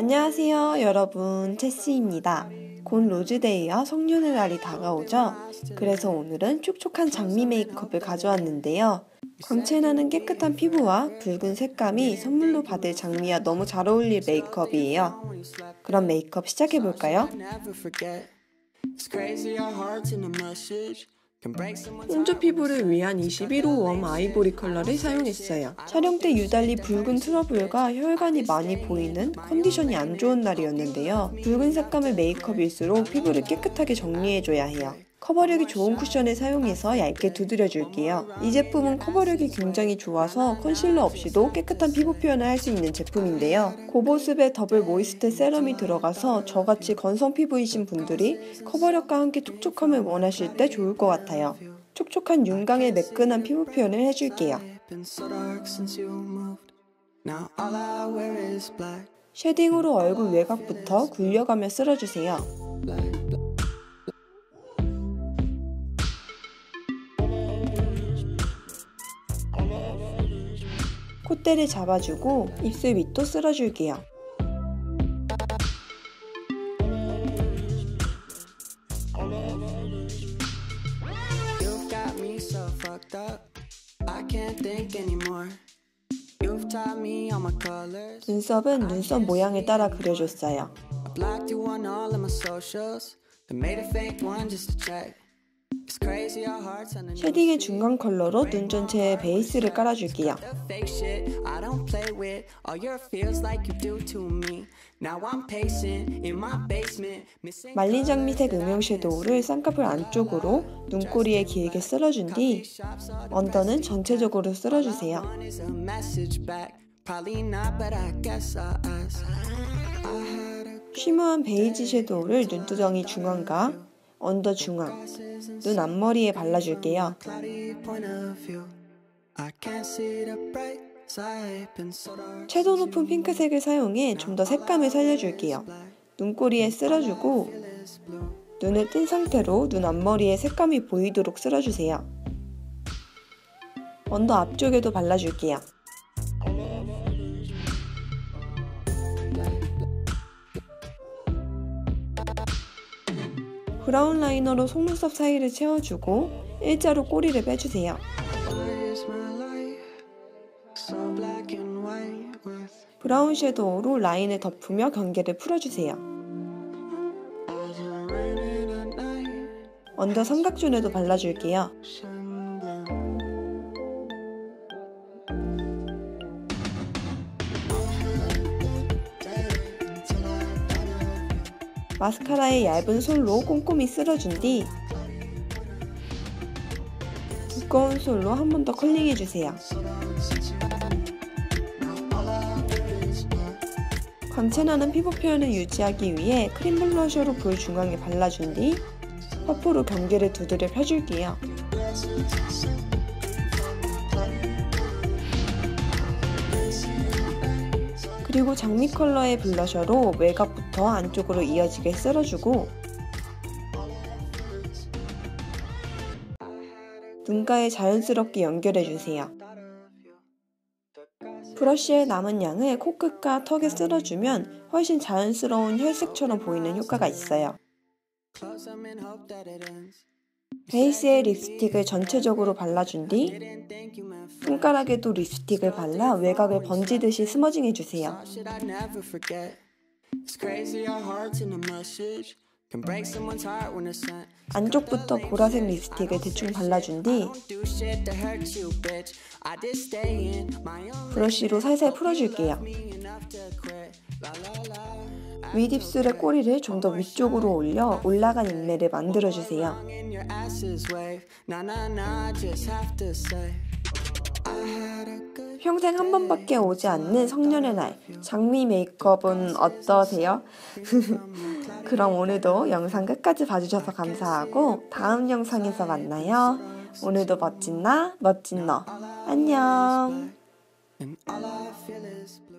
안녕하세요 여러분, 체스입니다. 곧 로즈데이와 성년의 날이 다가오죠. 그래서 오늘은 촉촉한 장미 메이크업을 가져왔는데요. 광채나는 깨끗한 피부와 붉은 색감이 선물로 받을 장미와 너무 잘 어울릴 메이크업이에요. 그럼 메이크업 시작해볼까요? 홍조 피부를 위한 21호 웜 아이보리 컬러를 사용했어요. 촬영 때 유달리 붉은 트러블과 혈관이 많이 보이는 컨디션이 안 좋은 날이었는데요. 붉은 색감의 메이크업일수록 피부를 깨끗하게 정리해줘야 해요. 커버력이 좋은 쿠션을 사용해서 얇게 두드려줄게요. 이 제품은 커버력이 굉장히 좋아서 컨실러 없이도 깨끗한 피부 표현을 할 수 있는 제품인데요. 고보습의 더블 모이스트 세럼이 들어가서 저같이 건성 피부이신 분들이 커버력과 함께 촉촉함을 원하실 때 좋을 것 같아요. 촉촉한 윤광의 매끈한 피부 표현을 해줄게요. 쉐딩으로 얼굴 외곽부터 굴려가며 쓸어주세요. 콧대를 잡아주고 입술 밑도 쓸어줄게요. 눈썹은 눈썹 모양을 따라 그려줬어요. 쉐딩의 중간 컬러로 눈 전체에 베이스를 깔아줄게요. 말린 장미색 음영 섀도우를 쌍꺼풀 안쪽으로 눈꼬리에 길게 쓸어준 뒤 언더는 전체적으로 쓸어주세요. 쉬머한 베이지 섀도우를 눈두덩이 중앙과 언더 중앙, 눈 앞머리에 발라줄게요. 채도 높은 핑크색을 사용해 좀 더 색감을 살려줄게요. 눈꼬리에 쓸어주고 눈을 뜬 상태로 눈 앞머리에 색감이 보이도록 쓸어주세요. 언더 앞쪽에도 발라줄게요. 브라운 라이너로 속눈썹 사이를 채워주고 일자로 꼬리를 빼주세요. 브라운 섀도우로 라인을 덮으며 경계를 풀어주세요. 언더 삼각존에도 발라줄게요. 마스카라의 얇은 솔로 꼼꼼히 쓸어준 뒤 두꺼운 솔로 한 번 더 컬링해주세요. 광채나는 피부 표현을 유지하기 위해 크림 블러셔로 볼 중앙에 발라준 뒤 퍼프로 경계를 두드려 펴줄게요. 그리고 장미 컬러의 블러셔로 외곽부터 안쪽으로 이어지게 쓸어주고 눈가에 자연스럽게 연결해주세요. 브러쉬의 남은 양을 코끝과 턱에 쓸어주면 훨씬 자연스러운 혈색처럼 보이는 효과가 있어요. 베이스에 립스틱을 전체적으로 발라준 뒤 손가락에도 립스틱을 발라 외곽을 번지듯이 스머징 해주세요. 안쪽부터 보라색 립스틱을 대충 발라준 뒤 브러쉬로 살살 풀어줄게요. 윗입술의 꼬리를 좀 더 위쪽으로 올려 올라간 인매를 만들어주세요. 평생 한 번밖에 오지 않는 성년의 날, 장미 메이크업은 어떠세요? 그럼 오늘도 영상 끝까지 봐주셔서 감사하고 다음 영상에서 만나요. 오늘도 멋진 나, 멋진 너. 안녕.